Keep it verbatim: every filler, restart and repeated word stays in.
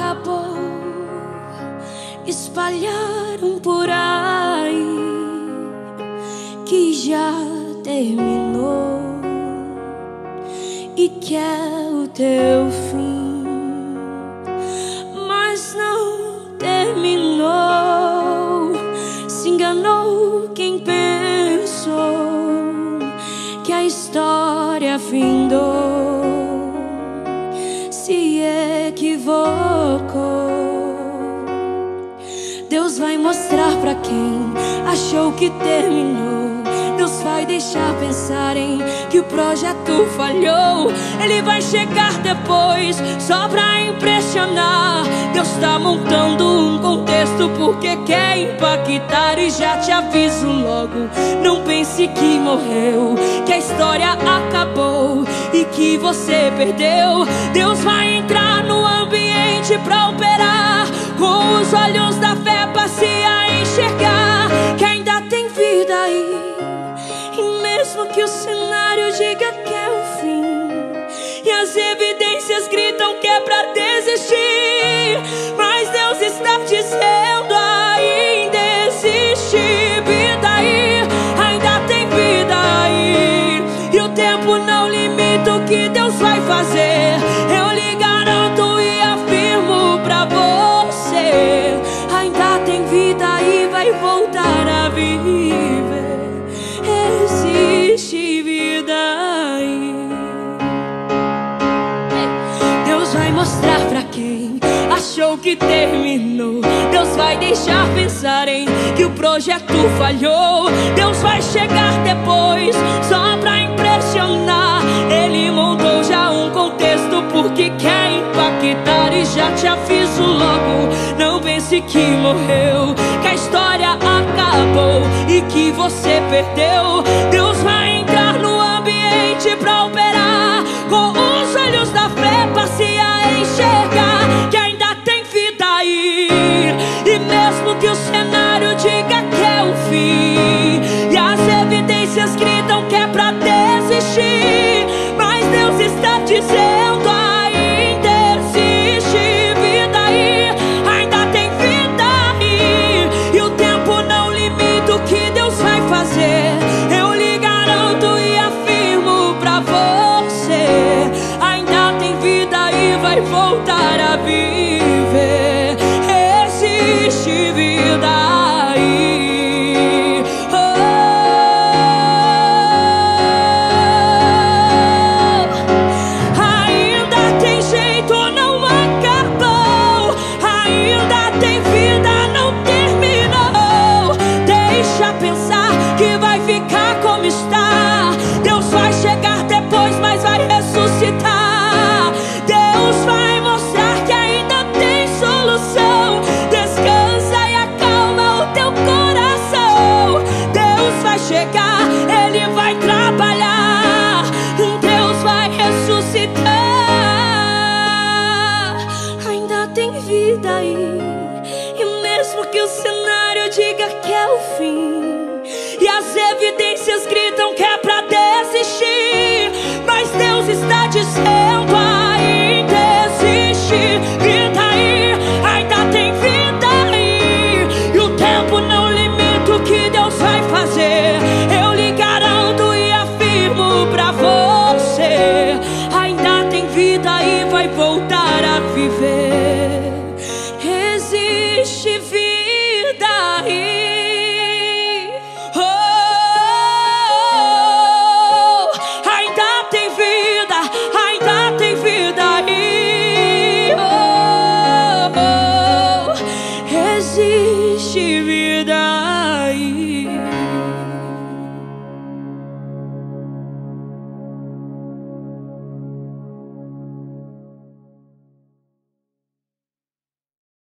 acabou, espalharam por aí que já terminou e que é o teu fim, mas não terminou. Se enganou quem pensou que a história findou, se equivocou. Deus vai mostrar pra quem achou que terminou. Deus vai deixar pensarem que o projeto falhou. Ele vai chegar depois só pra impressionar. Deus tá montando um contexto porque quer impactar. E já te aviso logo, não pense que morreu, que a história acabou e que você perdeu. Deus vai entrar no ambiente pra operar, com os olhos da fé passear e enxergar que ainda tem vida aí. E mesmo que o cenário diga que é o fim e as evidências gritam que é pra desistir, mas Deus está dizendo: ainda existe vida aí, ainda tem vida aí. E o tempo não limita o que Deus vai fazer. Eu lhe garanto e afirmo pra você, ainda tem vida aí, vai voltar a viver. Existe vida aí. Deus vai mostrar pra quem achou que terminou. Deus vai deixar pensarem que o projeto falhou. Deus vai chegar depois só pra impressionar. Ele montou já um contexto porque quer impactar. E já te aviso logo, não pense que morreu, que a história acabou e que você perdeu. Deus vai entrar no ambiente pra operar, com os olhos da fé passear e enxergar que ainda tem vida aí. E mesmo que o cenário diga que é o fim e as evidências gritam que é pra desistir, mas Deus está dizendo: ainda existe vida aí, ainda tem vida aí. E o tempo não limita o que Deus vai fazer. Eu lhe garanto e afirmo pra você, ainda tem vida aí, vai voltar a viver. Existe vida aí. Oh, ainda tem jeito, não acabou. Ainda tem vida, não terminou. Deixa pensar que vai ficar como está. Deus vai chegar depois, mas vai ressuscitar. Deus vai mostrar que ainda tem solução. Descansa e acalma o teu coração. Deus vai chegar, Ele vai trabalhar. Deus vai ressuscitar. Ainda tem vida aí. E mesmo que o cenário diga que é o fim e as evidências gritam que é pra desistir, mas Deus está dizendo: ainda existe vida aí, ainda tem vida aí. E o tempo não limita o que Deus vai fazer. Eu lhe garanto e afirmo pra você, ainda tem vida aí, vai voltar a viver. Existe vida aí. Oh, ainda tem vida, ainda tem vida aí. Oh, existe vida.